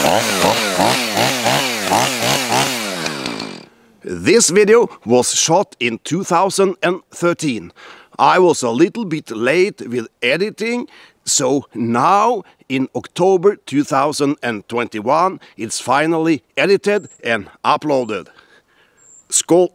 This video was shot in 2013. I was a little bit late with editing, so now in October 2021 it's finally edited and uploaded. Skål!